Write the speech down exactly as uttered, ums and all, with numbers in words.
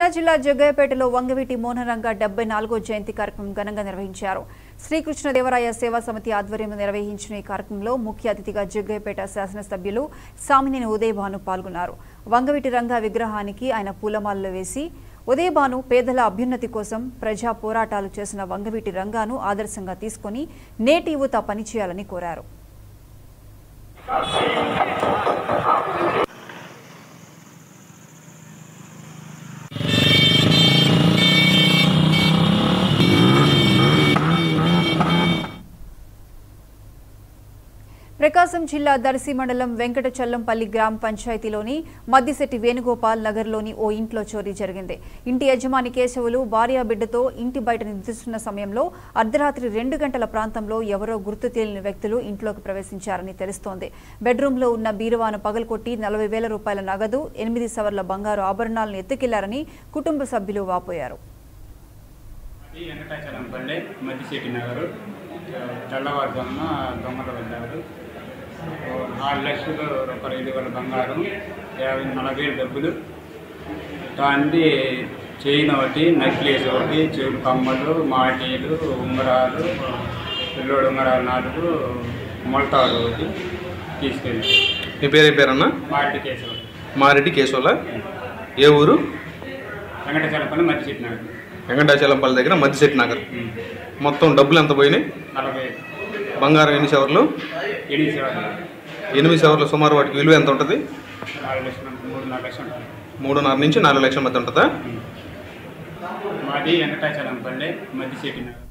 జిల్లా జగ్గయ్యపేటలో వంగవీటి మోహనరంగ డెబ్బై నాలుగో జయంతి కార్యక్రమం ఘనంగా నిర్వహించారు. శ్రీకృష్ణదేవరాయ సేవా సమితి ఆధ్వర్యంలో నిర్వహించిన ఈ కార్యక్రమంలో ముఖ్య అతిథిగా జగ్గయ్యపేట శాసనసభ్యులు సామినేని ఉదయభాను పాల్గొన్నారు. వంగవీటి రంగ విగ్రహానికి ఆయన పూలమాలలు వేసి ఉదయభాను పేదల అభ్యున్నతి కోసం ప్రజా పోరాటాలు చేసిన వంగవీటి రంగాను ఆదర్శంగా తీసుకుని నేటి యువత పనిచేయాలని కోరారు. ప్రకాశం జిల్లా దర్శి మండలం వెంకటచల్లంపల్లి గ్రామ పంచాయతీలోని మద్దిశెట్టి వేణుగోపాల్ నగర్లోని ఓ ఇంట్లో చోరీ జరిగింది. ఇంటి యజమాని కేశవులు భార్యా బిడ్డతో ఇంటి బయట నిద్రిస్తున్న సమయంలో అర్ధరాత్రి రెండు గంటల ప్రాంతంలో ఎవరో గుర్తు తెలియని వ్యక్తులు ఇంట్లోకి ప్రవేశించారని తెలుస్తోంది. బెడ్రూమ్లో ఉన్న బీరువాను పగలకొట్టి నలభై వేల రూపాయల నగదు, ఎనిమిది సవర్ల బంగారు ఆభరణాలను ఎత్తుకెళ్లారని కుటుంబ సభ్యులు వాపోయారు. నాలుగు లక్షలు రూపాయలు ఐదు వేల బంగారం, యాభై నలభై వేలు డబ్బులు, దాన్ని చైన్ ఒకటి, నెక్లెస్ ఒకటి, చెవులు కమ్మలు, మాటీలు, ఉంగరాలు, పిల్లోడు ఉంగరాలు నాలుగు, మొలతాడు ఒకటి తీసుకెళ్ళి. మీ పేరు ఏ పేరన్నా? మారెడ్డి కేశవ. మారెడ్డి కేశవుల. ఏ ఊరు? వెంకటాచలంపల్లి మద్దిశెట్టి నగర్. వెంకటాచలంపల్లి దగ్గర మద్దిశెట్టి నగర్. మొత్తం డబ్బులు ఎంత పోయినాయి? నలభై. బంగారం ఎన్ని సవర్లు? ఎనిమిది సవర్లు. ఎనిమిది సవర్లు. సుమారు వాటికి విలువ ఎంత ఉంటుంది? నాలుగు లక్షలు, మూడున్నర లక్షలు ఉంటుంది. మూడున్నర నుంచి నాలుగు లక్షల మధ్య ఉంటుందా? మాది వెంకటాచలంపల్లి మద్దిశెట్టి నగర్.